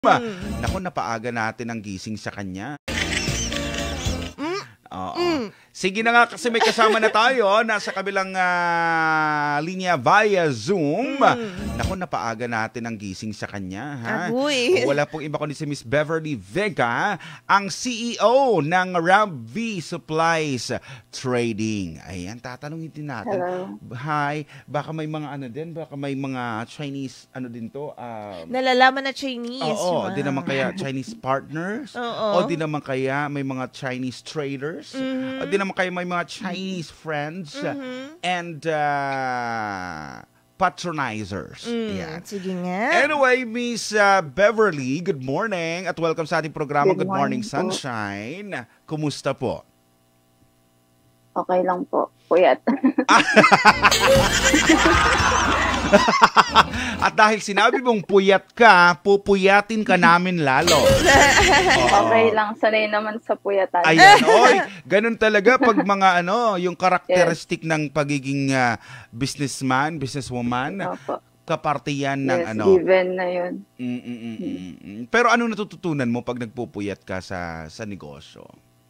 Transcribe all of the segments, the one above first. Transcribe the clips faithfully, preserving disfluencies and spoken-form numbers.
Mm. Naku, napaaga natin ang gising sa kanya. Mm. Oo. Mm. Sige na nga kasi may kasama na tayo. Nasa kabilang uh, linya via Zoom. Mm. Naku, napaaga natin ang gising sa kanya. Ha? Agoy. Wala pong iba kundi si Miss Beverly Vega, ang C E O ng Rav Supplies Trading. Ayan, tatanungin din natin. Hello. Hi, baka may mga ano din, baka may mga Chinese ano din to. Um, Nalalaman na Chinese. Oo, Ma. di naman kaya Chinese partners. Oo. O di naman kaya may mga Chinese traders. Mhm. O di naman kaya may mga Chinese friends. Mhm. And uh, patronizers. Mm, Yan. sige nga. Anyway, Miss uh, Beverly, good morning at welcome sa ating programa Good Good Morning, morning po. Sunshine. Kumusta po? Okay lang po. Puyat. At dahil sinabi mong puyat ka, pupuyatin ka namin lalo. Okay lang. Sanay naman sa puyatan. Ayan, oy, ganun talaga pag mga ano, yung karakteristik ng pagiging uh, businessman, businesswoman, Opo. kaparte yan ng Yes, ano. given na yun. Mm, mm, mm, mm, mm. Pero ano natututunan mo pag nagpupuyat ka sa sa negosyo?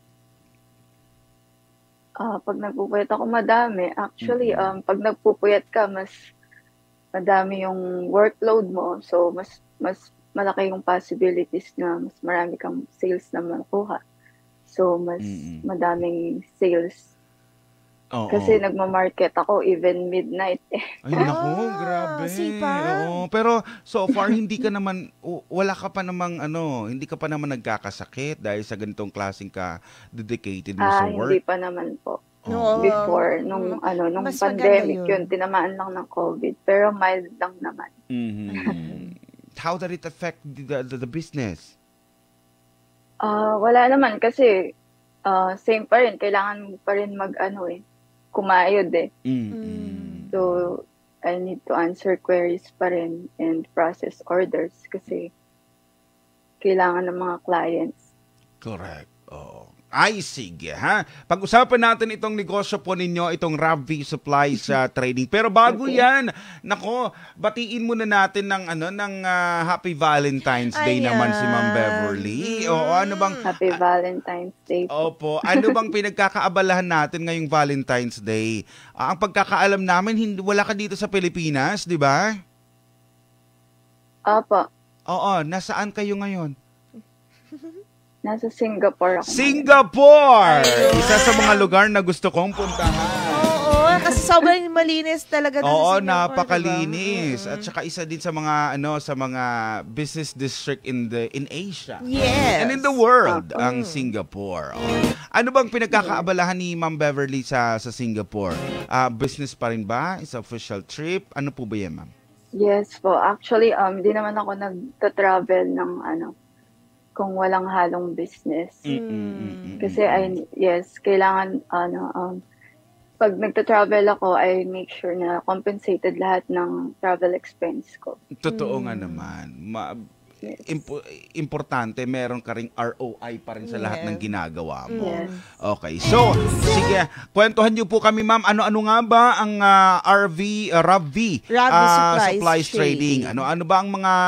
Ah, pag nagpupuyat ako, madami. Actually, um, pag nagpupuyat ka, mas madami yung workload mo. So, mas mas malaki yung possibilities na mas marami kang sales na makuha. So, mas Mm-mm. madaming sales. Oo. Kasi nagmamarket ako even midnight. Eh. Ay, naku, Ah, grabe. sipag. Oo, pero so far hindi ka naman o- wala ka pa namang ano, hindi ka pa naman nagkakasakit dahil sa ganitong klaseng ka dedicated mo sa Ah, hindi work. pa naman po. Oo. Before, nung Mm. ano, nung Mas maganda pandemic, yun. yun, tinamaan lang ng COVID. Pero mild lang naman. Mhm. How did it affect the, the, the business? Ah, wala naman kasi ah, same pa rin. Kailangan mo pa rin mag, ano eh, kumayod eh. Mm. So, I need to answer queries pa rin and process orders kasi kailangan ng mga clients. Correct. Oo. Ay, sige, ha? Pag-usapan natin itong negosyo po ninyo, itong Rav Supplies uh, Trading. Pero bago Okay. yan, nako, batiin muna natin ng, ano, ng uh, Happy Valentine's Day Ayan. naman si Ma'am Beverly. Mm. O ano bang... Happy Valentine's Day. Opo, ano bang pinagkakaabalahan natin ngayong Valentine's Day? Ah, ang pagkakaalam namin, hindi, wala ka dito sa Pilipinas, di ba? Opo, Oo, nasaan kayo ngayon? nasa Singapore ako. Singapore! Ayun. Isa sa mga lugar na gusto kong puntahan. Oo, kasi sobrang malinis talaga. doon sa Oo, Singapore, napakalinis. diba? At saka isa din sa mga ano sa mga business district in the in Asia. Yes. And in the world, Mm. ang Singapore. Oh. Ano bang pinagkakaabalahan ni Ma'am Beverly sa sa Singapore? Ah, business pa rin ba? Is official trip? Ano po ba 'yan, Ma'am? Yes po. Actually, um, di naman ako nagta-travel ng ano, kung walang halong business. Mm-mm-mm-mm. Kasi I, yes, kailangan, ano, um, pag nagta-travel ako, I make sure na compensated lahat ng travel expense ko. Totoo Mm. nga naman. Ma- Yes. impo- importante, meron ka ring R O I pa rin sa lahat Yes. ng ginagawa mo. Yes. Okay. So, sige, kwentuhan niyo po kami, Ma'am. Ano-ano nga ba ang ah, R V, uh, Rav Rav ah, Supplies Trading? Trading. Ano-ano ba ang mga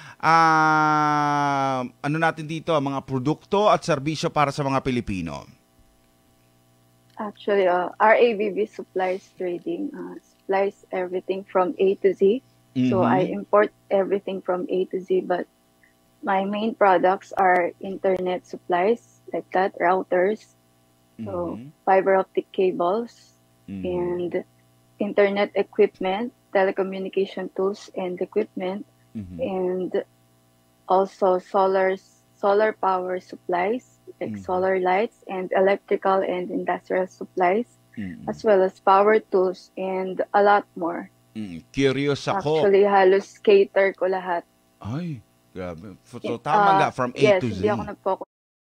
ah, ano natin dito, mga produkto at serbisyo para sa mga Pilipino? Actually, uh, R A V V Supplies Trading uh, supplies everything from A to Z. So Mhm. I import everything from A to Z, but my main products are internet supplies like that, routers, so Mhm. fiber optic cables, Mhm. and internet equipment, telecommunication tools and equipment, Mhm. and also solar solar power supplies like Mhm. solar lights and electrical and industrial supplies, Mhm. as well as power tools and a lot more. Mm, Curious ako. Actually, halos cater ko lahat. Ay, grabe. So, Uh, tama nga, from A yes, to Z. hindi ako nag-focus.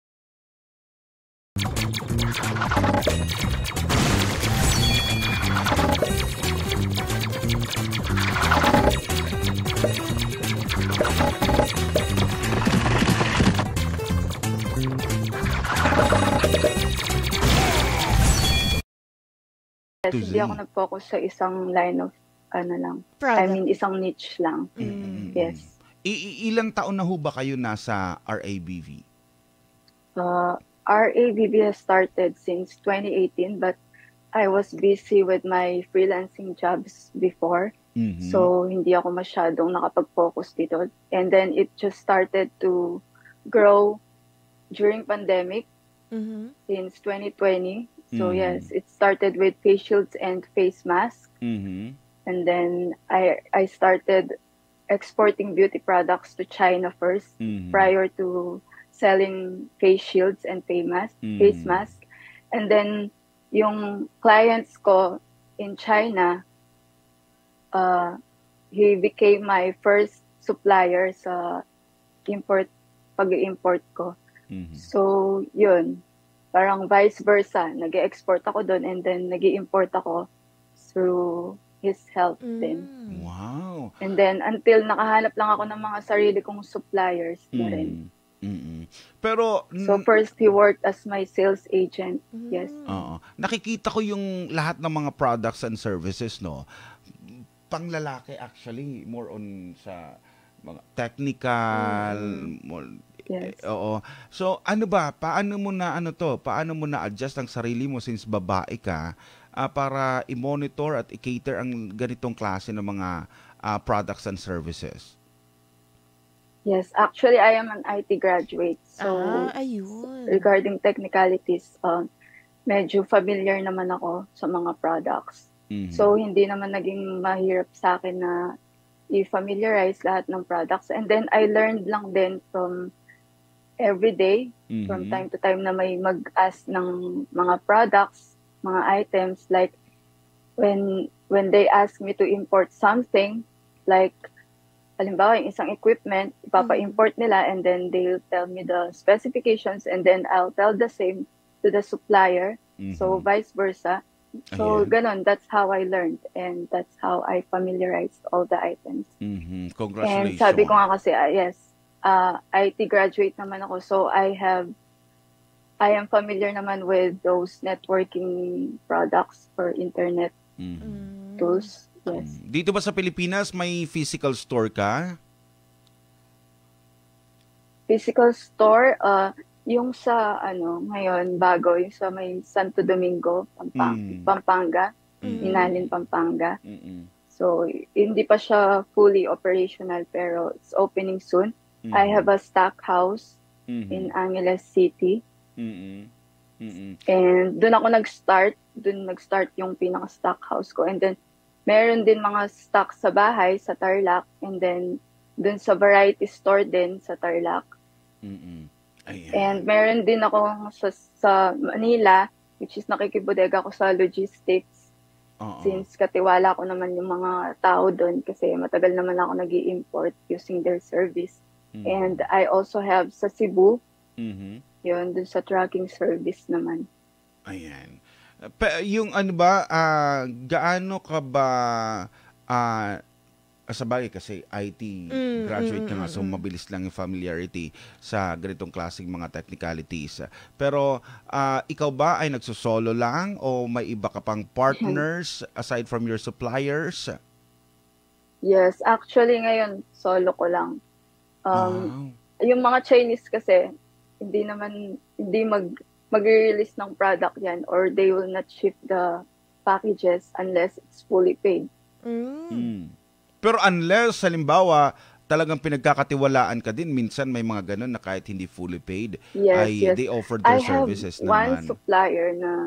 Yes, To hindi Z. ako nag-focus sa isang line of ano lang. I Product. mean, isang niche lang. Mm-mm. Yes. I- i- ilang taon na ho ba kayo nasa R A B V? Uh, R A B B has started since twenty eighteen, but I was busy with my freelancing jobs before. Mhm. So, hindi ako masyadong nakapag-focus dito. And then, it just started to grow during pandemic Mhm. since twenty twenty. So, Mhm. yes, it started with face shields and face masks. Mhm. And then, I I started exporting beauty products to China first Mhm. prior to selling face shields and face mask, face Mhm. mask. And then, yung clients ko in China, uh, he became my first supplier sa import, pag-import ko. Mhm. So, yun. Parang vice versa. Nag-export ako doon and then nag import ako through his help din. Mm. Wow. And then, until nakahanap lang ako ng mga sarili kong suppliers na rin. Mm. Mm-mm. Pero So, n- first, he worked as my sales agent. Yes. Mm. oo. Nakikita ko yung lahat ng mga products and services, no? Panglalaki actually, more on sa mga technical, more, Yes. eh, oo. So, ano ba, paano mo na ano to? Paano mo na adjust ang sarili mo since babae ka ah, para i-monitor at i-cater ang ganitong klase ng mga ah, products and services? Yes. Actually, I am an I T graduate. So, Ah, ayun. regarding technicalities, um, medyo familiar naman ako sa mga products. Mhm. So, hindi naman naging mahirap sa akin na i-familiarize lahat ng products. And then, I learned lang din from every day, from Mhm. time to time na may mag-ask ng mga products, mga items, like when when they ask me to import something, like, halimbawa, yung isang equipment, ipapa-import nila and then they'll tell me the specifications and then I'll tell the same to the supplier. So, Mhm. vice versa. So, Ayan. ganon. That's how I learned and that's how I familiarized all the items. Mhm. And Congratulations. sabi ko nga kasi, ah, yes, uh, I T graduate naman ako. So, I have, I am familiar naman with those networking products for internet Mhm. Mm. tools. Yes. Mm. Dito ba sa Pilipinas may physical store ka? Physical store, uh, yung sa, ano, ngayon, bago, yung sa may Santo Domingo, Pampang- Mm. Pampanga, Mm. Inalin, Pampanga. Mm-mm. So, hindi pa siya fully operational pero it's opening soon. Mhm. I have a stock house Mhm. in Angeles City. Mm-mm. Mm-mm. And doon ako nag-start. Doon nag-start yung pinaka-stock house ko. And then, meron din mga stock sa bahay, sa Tarlac. And then, doon sa variety store din sa Tarlac. Mm-mm. Ayan. And meron din ako sa, sa Manila, which is nakikibodega ko sa logistics. Oo. Since katiwala ko naman yung mga tao doon kasi matagal naman ako nag import using their service. Mhm. And I also have sa Cebu, Mhm. yun, dun sa tracking service naman. Ayan. Pa, yung ano ba, ah, gaano ka ba, ah, sa bagay kasi I T Mm, graduate mm, ka nga, mm, so mm. mabilis lang yung familiarity sa ganitong klaseng mga technicalities. Pero ah, ikaw ba ay nagsusolo lang o may iba ka pang partners aside from your suppliers? Yes, actually ngayon, solo ko lang. Um, Wow. Yung mga Chinese kasi, hindi naman, hindi mag, mag-release ng product yan or they will not ship the packages unless it's fully paid. Mm. Mm. Pero unless, halimbawa, talagang pinagkakatiwalaan ka din, minsan may mga ganun na kahit hindi fully paid, Yes, ay yes. they offered I their have services one naman. supplier na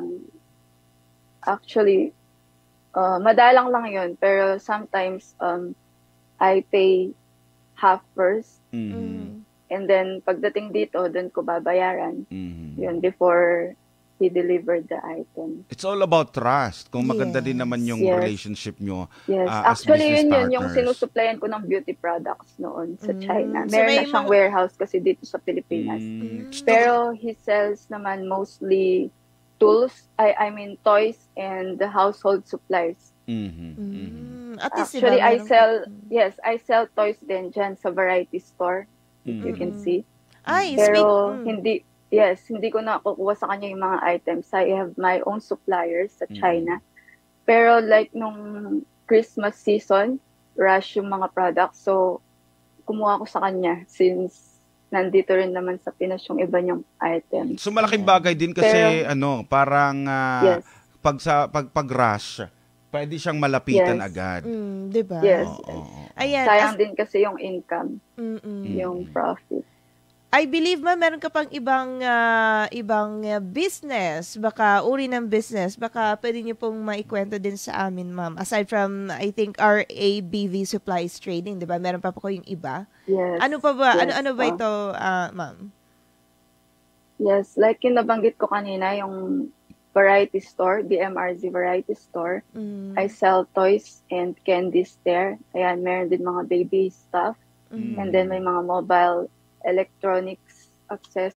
actually, uh, madalang lang yun, pero sometimes um, I pay half first Mhm. Mm. and then pagdating dito, dun ko babayaran. Mhm. Yun, before he delivered the item. It's all about trust. Kung maganda din Yes. naman yung Yes. relationship nyo. Yes, Ah, as actually business yun yun, yung partners. sinusuplayan ko ng beauty products noon sa Mm. China. So Meron may na siyang mga- warehouse kasi dito sa Pilipinas. Mm. Mm. Pero he sells naman mostly tools, I I mean toys and the household supplies. Mhm. Mhm. Mm. At least, Actually, diba, I meron sell, ka- yes, I sell toys din dyan sa variety store, if you can Mm. see. Ay, Pero speak. mm. hindi, yes, hindi ko na kukuha sa kanya yung mga items. I have my own suppliers sa Mm. China. Pero like nung Christmas season, rush yung mga products. So, kumuha ko sa kanya since nandito rin naman sa Pinas yung iba niyang items. So malaking bagay din kasi Pero, ano, parang ah, yes, pag sa pag pag-rush, pwede siyang malapitan yes, agad. Mm, 'di ba? yes, Oo, yes. oo, oo. Ayan, Sayang as din kasi yung income, mm. yung Mm. profit. I believe ma'am, meron ka pang ibang ah, ibang ah, business, baka uri ng business, baka pwede niyo pong maikwento din sa amin, ma'am. Aside from, I think, R A B V Supplies Trading, di ba? Meron pa po kayong iba? Yes, Ano pa ba? yes. Ano-ano ba Uh, ito, ah, ma'am? yes, like yung nabanggit ko kanina, yung variety store, B M R Z variety store. I Mm, sell toys and candies there. Ayan, meron din mga baby stuff. mhm. And then may Mm. mga mobile electronics access.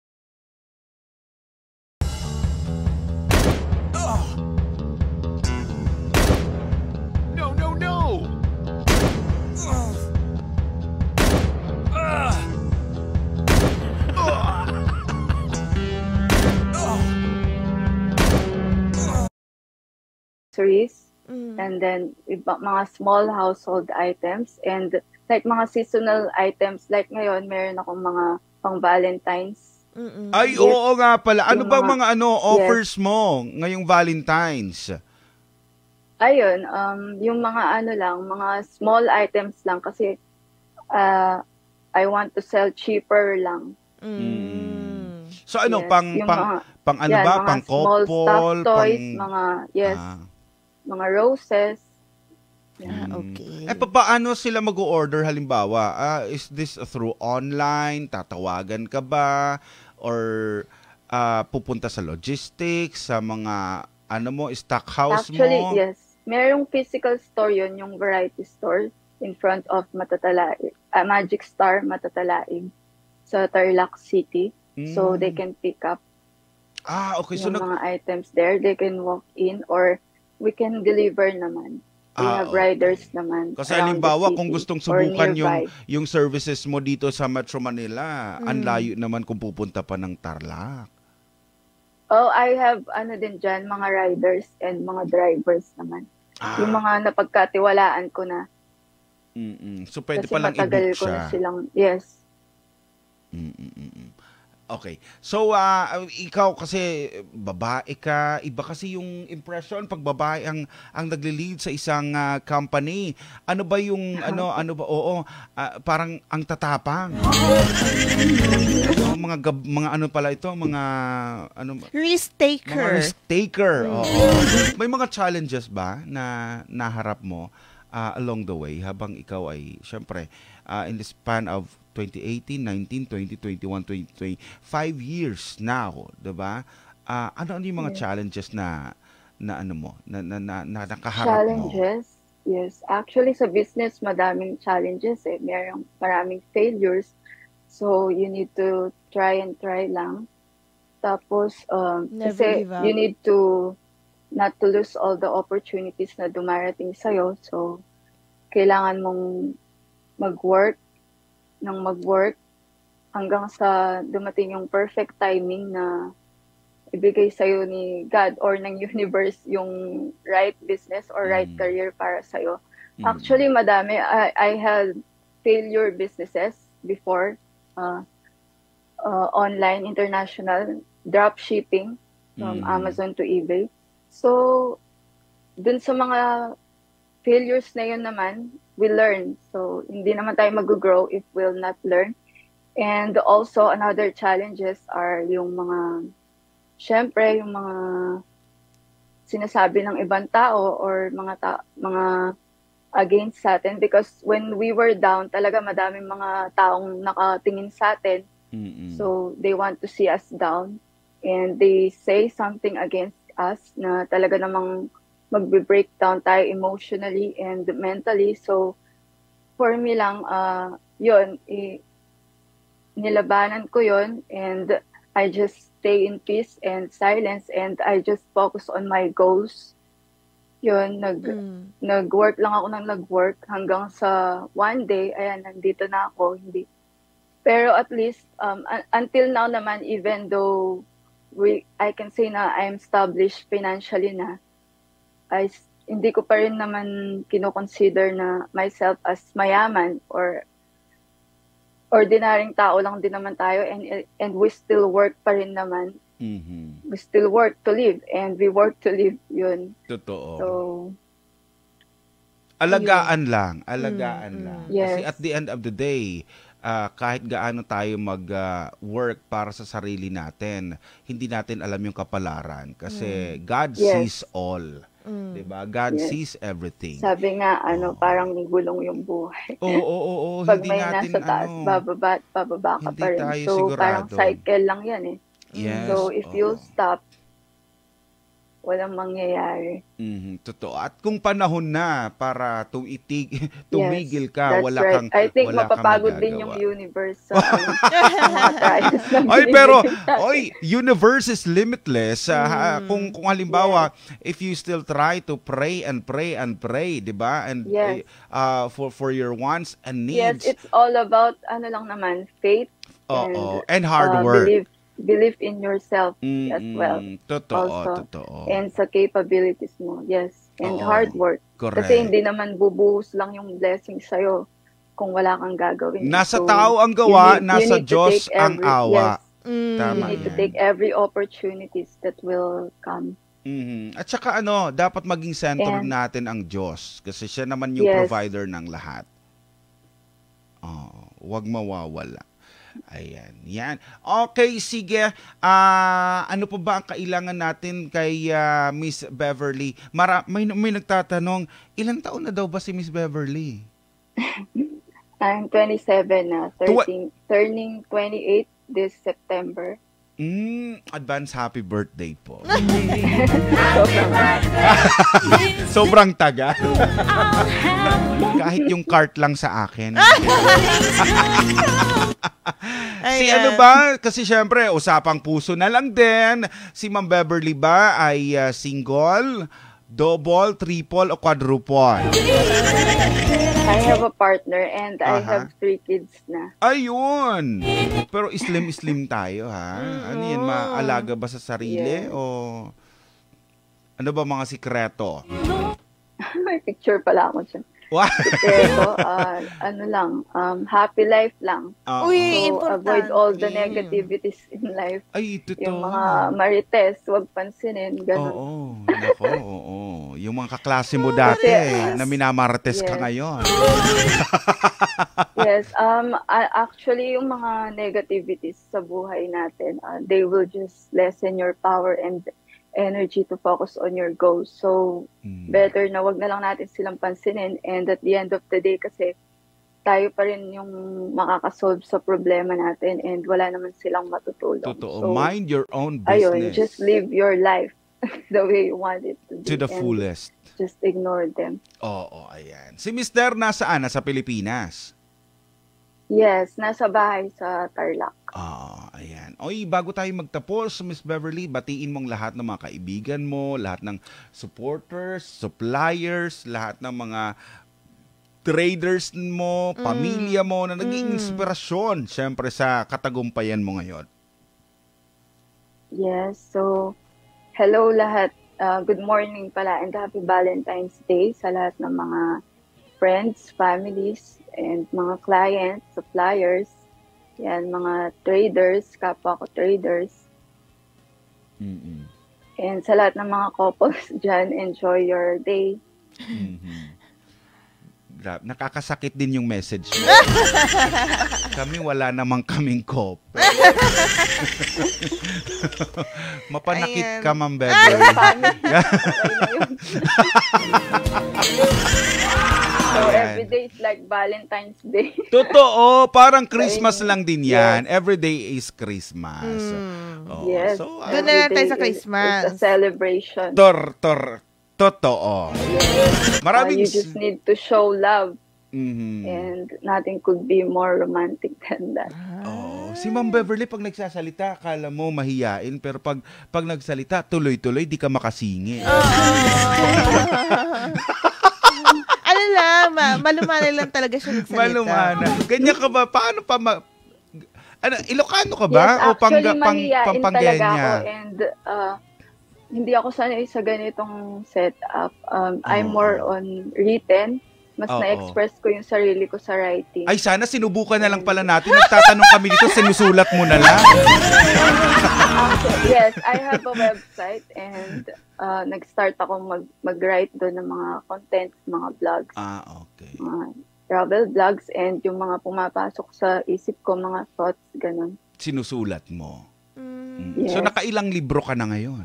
No, no, no! Accessories, Mm, and then iba, mga small household items, and like mga seasonal items, like ngayon meron akong mga pang Valentine's mm, Ay, gifts, oo nga pala. Ano yung ba mga, mga ano yes, offers mo ngayong Valentine's? ayun, um, yung mga ano lang, mga small items lang kasi uh, I want to sell cheaper lang. Mm. mm. So ano, Yes, pang yung pang mga, pang ano yan, ba? mga Pang small stuffed couple, pang toys, mga, yes, ah. mga roses. Yan. Ah, Mm. okay. Eh, paano sila mag-order halimbawa? Ah, is this through online? Tatawagan ka ba? Or ah, pupunta sa logistics, sa mga ano mo, stock house Actually, mo? yes. Merong physical store yun, yung variety store in front of Matatalaig, ah, Magic Star Matatalaig sa Tarlac City. So they Mm. can pick up Ah, okay. So yung nag mga items there. They can walk in or we can deliver naman. We ah, have okay. riders naman Kasi around the halimbawa, kung city gustong or subukan yung nearby. yung services mo dito sa Metro Manila, ang Mm. layo naman kung pupunta pa ng Tarlac. Oh, I have ano din dyan, mga riders and mga drivers naman. Yung Ah, mga napagkatiwalaan ko na mm. So pwede kasi palang matagal i-book ko na siya. silang, yes. Mm. Okay. So, ah, ikaw kasi babae ka, iba kasi yung impression pag babae ang ang nagle-lead sa isang ah, company. Ano ba yung ano ano ba? Oo, ah, parang ang tatapang. Oh, mga gab- mga ano pala ito, mga ano ba- Risk mga taker. risk taker. Mm. Oo. May mga challenges ba na naharap mo ah, along the way habang ikaw ay syempre ah, in the span of twenty eighteen, nineteen, twenty, twenty-one, twenty, twenty, five years now, 'di ba? Ah, ano ano yung mga Yes. challenges na na ano mo, na na, na, na nakaharap mo? Challenges, yes. Actually, sa business, madaming challenges eh. Merong maraming failures. So, you need to try and try lang. Tapos, um, Never kasi give you up. need to not to lose all the opportunities na dumarating sa'yo. So, kailangan mong mag-work ng mag-work hanggang sa dumating yung perfect timing na ibigay sa'yo ni God or ng universe yung right business or right Mm. career para sa'yo. Mm. Actually, madami. I, I had failure businesses before, uh, uh, online, international, drop shipping from Mm. Amazon to eBay. So, dun sa mga failures na yun naman, we learn. So, hindi naman tayo mag-grow if we'll not learn. And also, another challenges are yung mga, syempre, yung mga sinasabi ng ibang tao or mga ta- mga against sa atin. Because when we were down, talaga madaming mga taong nakatingin sa atin. Mm. So, they want to see us down. And they say something against us na talaga namang magbe-breakdown tayo emotionally and mentally. So, for me lang, uh, yun, i- nilabanan ko yun and I just stay in peace and silence and I just focus on my goals. Yun, nag, Mm. nag-work lang ako ng nag-work hanggang sa one day, ayan, nandito na ako. Hindi. Pero at least, um, un- until now naman, even though we, I can say na I'm established financially na, I, s- hindi ko pa rin naman kinoconsider na myself as mayaman or ordinaryong tao lang din naman tayo, and and we still work pa rin naman. Mhm. We still work to live, and we work to live, yun. Totoo. So, Alagaan lang, alagaan Mm, lang. mm. Kasi Yes. at the end of the day, ah, kahit gaano tayo mag-work para sa sarili natin, hindi natin alam yung kapalaran. Kasi God Yes. sees all. Mm. 'Di ba? God Yes. sees everything. sabi nga, ano, parang gulong yung buhay. Oo, oo, oo. Pag Hindi may natin nasa taas, ano. bababa at bababa ka Hindi pa rin. tayo So, parang sigurado. cycle lang yan eh. Yes. So, if oo. you stop, walang mangyayari. Mhm, totoo. At kung panahon na para tumitig, tumigil ka, That's wala right. kang I think wala kang mapapagod din yung magagawa. universe sa ano, mga trials na Oy, pero binibigay natin. oy, universe is limitless. Ah, ha, Mm. kung kung halimbawa, if you still try to pray and pray and pray, 'di ba? And Yes. uh, for for your wants and Yes, needs. it's all about, ano lang naman, faith Oo, and, and hard uh, work. belief, belief in yourself Mm, as well. mm, Totoo, also. totoo. And sa capabilities mo, yes. And Oo. hard work. Correct. Kasi hindi naman bubuhos lang yung blessing sa'yo kung wala kang gagawin. Nasa So, tao ang you gawa, need- you nasa need to Diyos take ang every- awa. Yes, Mm. Tama you need to yan. take every opportunities that will come. Mhm. At saka ano, dapat maging sentro And- natin ang Diyos kasi siya naman yung Yes. provider ng lahat. Oh, wag mawawala. Ayan, yan. Okay, sige. Ah, ano pa ba ang kailangan natin kay ah, Miss Beverly? Mara may may nagtatanong, ilang taon na daw ba si Miss Beverly? I'm twenty-seven na, Tuwa- thirteen, turning twenty-eight this September. Mm, advance happy birthday po. Sobrang Sobrang taga. Kahit yung cart lang sa akin. Si Ayan. ano ba? Kasi syempre, usapang puso na lang din. Si Ma'am Beverly ba ay ah, single, double, triple, o quadruple? I have a partner and I Aha. have three kids na. Ayun! Pero islim-islim tayo, ha? Ano yan, maalaga ba sa sarili? Yes. O ano ba mga sikreto? May picture pala ako dyan. Wow! Pero, uh, ano lang, um, happy life lang. Oo. Uy, So, importante. avoid all the negativities in life. Ay, totoo. Yung mga marites, huwag pansinin, ganun. Oo, nako, oo. Yung mga kaklase mo dati, Kasi- na minamarites ka Yes. ngayon. Yes, um, a- actually, yung mga negativities sa buhay natin, uh, they will just lessen your power and energy to focus on your goals. So, Mm. better na wag na lang natin silang pansinin, and at the end of the day kasi tayo pa rin yung makakasolve sa problema natin and wala naman silang matutulong. Totoo. So, Mind your own business. ayun, just live your life the way you want it to be. to the and fullest. Just ignore them. Oo, ayan. Si Mister nasaan? Nasa Pilipinas. Yes, nasa bahay sa Tarlac. Ah, ayan. Oy, bago tayo magtapos, Miss Beverly, batiin mong lahat ng mga kaibigan mo, lahat ng supporters, suppliers, lahat ng mga traders mo, pamilya mo na naging inspirasyon, syempre, sa katagumpayan mo ngayon. Yes, so hello lahat. Uh, good morning pala and happy Valentine's Day sa lahat ng mga friends, families, and mga clients, suppliers, yan, mga traders, kapwa ko traders, Mm-mm. and sa lahat ng mga couples dyan, enjoy your day. Mhm. Gra- Nakakasakit din yung message mo. Kami wala namang kaming cop. Mapanakit Ayan. ka, Ma'am Beverly. Family, okay na yun. So, Ayan. every day is like Valentine's Day. Totoo, parang Christmas lang din yan. Yes. Every day is Christmas. Mm. Oo. Yes. So, Doon uh, na lang tayo Every sa day is- Christmas. is a celebration. tor, tor, totoo. Uh, Maraming... you just need to show love. Mhm. And nothing could be more romantic than that. Oo. Si Ma'am Beverly, pag nagsasalita, akala mo mahiyain, pero pag, pag nagsalita, tuloy-tuloy, di ka makasingi. Ano lang, ma- malumanay lang talaga siya nagsalita. Malumana. Ganyan ka ba? Paano pa ma... Ano, Ilocano ka ba? Yes, o pang, actually, pang, mahihain talaga Pampangenya? ako and uh, hindi ako sanay sa ganitong setup. Um, I'm Oo. more on written mas Oo. na-express ko yung sarili ko sa writing. Ay, sana sinubukan na lang pala natin. Nagtatanong kami dito, sinusulat mo na lang. Actually, yes, I have a website and uh, nag-start ako mag mag-write doon ng mga content, mga vlogs, Ah, okay. mga travel vlogs, and yung mga pumapasok sa isip ko, mga thoughts, ganun. Sinusulat mo. Mm. Mm. So, Yes. nakailang libro ka na ngayon?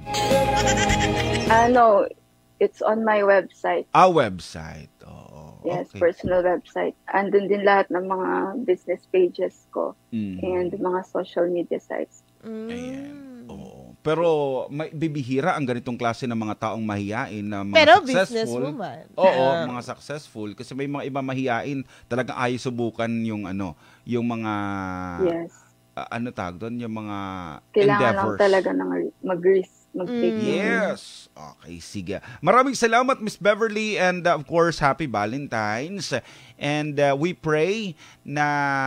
Ano, it's on my website. Ah, website. Oo. Yes, Okay. personal website. Andun din lahat ng mga business pages ko Mm. and mga social media sites. Ayan. Mm. Oo. Pero may bibihira ang ganitong klase ng mga taong mahiyain na mga Pero successful. businesswoman. Oo, Ah. mga successful kasi may mga iba mahiyain, talagang ayaw subukan yung ano, yung mga Yes. ah, ano tawag doon, yung mga Kailangan lang endeavors. talaga ng mag-risk, mag-take Mm. risk. Yes. Okay, sige. Maraming salamat, Miss Beverly, and uh, of course, happy Valentine's. And uh, we pray na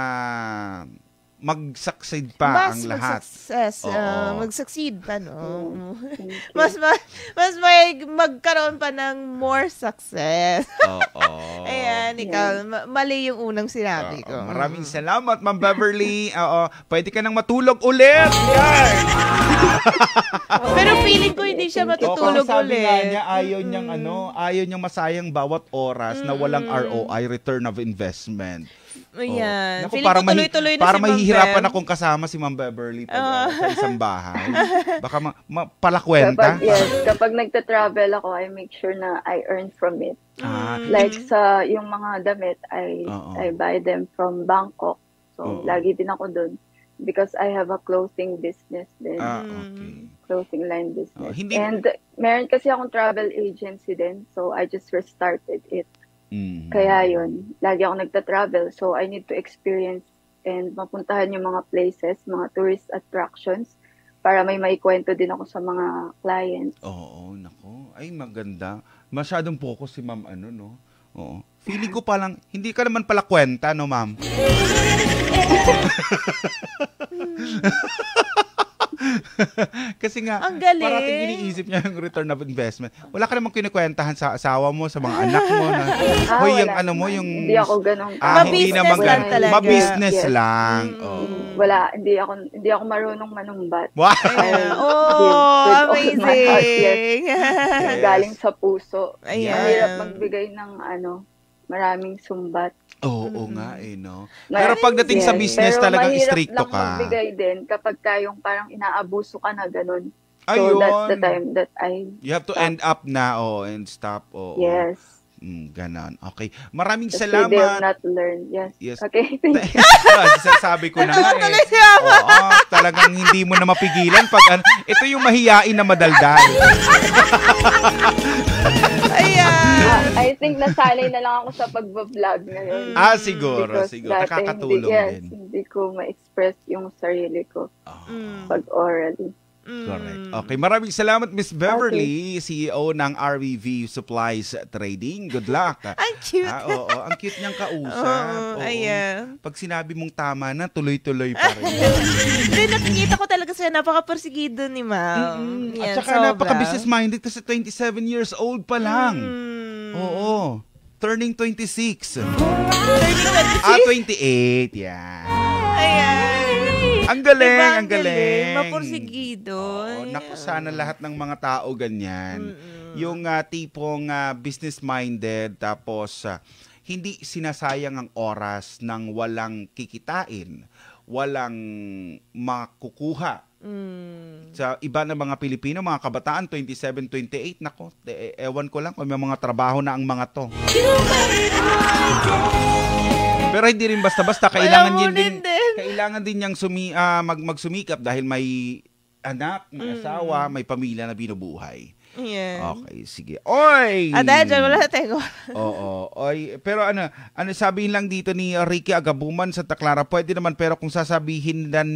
mag-succeed pa Mas ang lahat. mag-success, Oo. ah, mag-succeed pa, no? Thank you. mas, ma- mas may magkaroon pa ng more success. Oo. Ayan, ikaw, ma- mali yung unang sinabi ko. Oo, maraming salamat, Ma'am Beverly. Oo, pwede ka nang matulog ulit. Yan. Pero feeling ko hindi siya Thank you. matutulog Oo, kasi sabi nga ulit. niya, ayaw niyang ano, ayaw niyang masayang bawat oras na walang R O I, return of investment. Ayan. Naku, Feeling ko mahi- tuloy-tuloy na para si Ma'am mahihirapan Bem. akong kasama si Ma'am Beverly pag, Oo. uh, sa isang bahay. Baka ma- ma- palakwenta. Kapag, yes, kapag nagta-travel ako, I make sure na I earn from it. Ah, Like sa yung mga damit, I Oo. I buy them from Bangkok. Oo. So, lagi din ako dun. Because I have a clothing business din. ah, Mm. okay. Clothing line business. Oh, hindi- And meron kasi akong travel agency din. So, I just restarted it. Mm. Kaya yun, lagi ako nagta-travel. So, I need to experience and mapuntahan yung mga places, mga tourist attractions para may maikwento din ako sa mga clients. Oo, nako. Ay, maganda. Masyadong focus si Ma'am ano, no? Oo. Feeling ko palang, hindi ka naman pala kwenta, no, Ma'am? Kasi nga, Ang galing. parating iniisip niya yung return of investment. Wala ka namang kinikwentahan sa asawa mo, sa mga anak mo na, Ah, hoy, wala yung ano mo, naman. yung... Hindi ako ganun. Ah, hindi Ma-business naman lang ganun. talaga. Ma-business Yes. lang. Mm. Oo. Wala, hindi ako hindi ako marunong manumbat. Wow! Ayan. With Oh, all my heart, amazing. Yes. Galing sa puso. Ayan. Mahirap magbigay ng ano, maraming sumbat. Oo Mm. nga eh, no? Ma- Pero pagdating sa Yes. business, Pero talagang mahirap stricto lang ka. magbigay din kapag kayong parang inaabuso ka na ganun. So, Ayun. that's the time that I, You have to end up na, oh, and stop. Oh, yes. Mm, ganon. Okay. Maraming Kasi they will salamat. not learn. Yes. Yes. Okay, thank you. Sasabi ko na nga eh. Oo, talagang hindi mo na mapigilan pag ano. Ito yung mahiyain na madaldal. Ayan. Ah, I think nasanay na lang ako sa pagbablog ngayon. Ah, siguro. Because Siguro. dati Nakakatulong hindi, yes, din. hindi ko ma-express yung sarili ko Oh, Mm. pag orally. correct. Okay. Maraming salamat, Miss Beverly, C E O ng R V V Supplies Trading. Good luck. Ang cute. Ah, oo, ang cute niyang kausap. Oo. Oo, ayan. Pag sinabi mong tama na, tuloy-tuloy pa rin. Then nakikita ko talaga siya, napaka-persigido ni Ma'am. Mm-mm. At Yan, saka sobra. napaka-business-minded kasi twenty-seven years old pa lang. Mm. Oo. Turning twenty-six. Turning Ah, twenty-eight. Yan. Ayan. Ang galing, Diba, ang galing. Mapursigido. Oo, naku, sana lahat ng mga tao ganyan. Mm-mm. Yung ah, tipong ah, business-minded, tapos ah, hindi sinasayang ang oras ng walang kikitain, walang makukuha. Mm. Sa iba na mga Pilipino, mga kabataan, twenty-seven, twenty-eight, nako, e- ewan ko lang kung may mga trabaho na ang mga to. Pero hindi rin basta-basta, kailangan Wala din, mo din din din. kailangan din niyang sumi, ah, mag, magsumikap dahil may anak, may asawa, may pamilya na binubuhay. Ayan. Okay, sige. Oy! Ah, dahil dyan, wala na tayo. Oo. Oy, pero ano, ano sabihin lang dito ni Ricky Agabuman sa Taclara, pwede naman pero kung sasabihin lang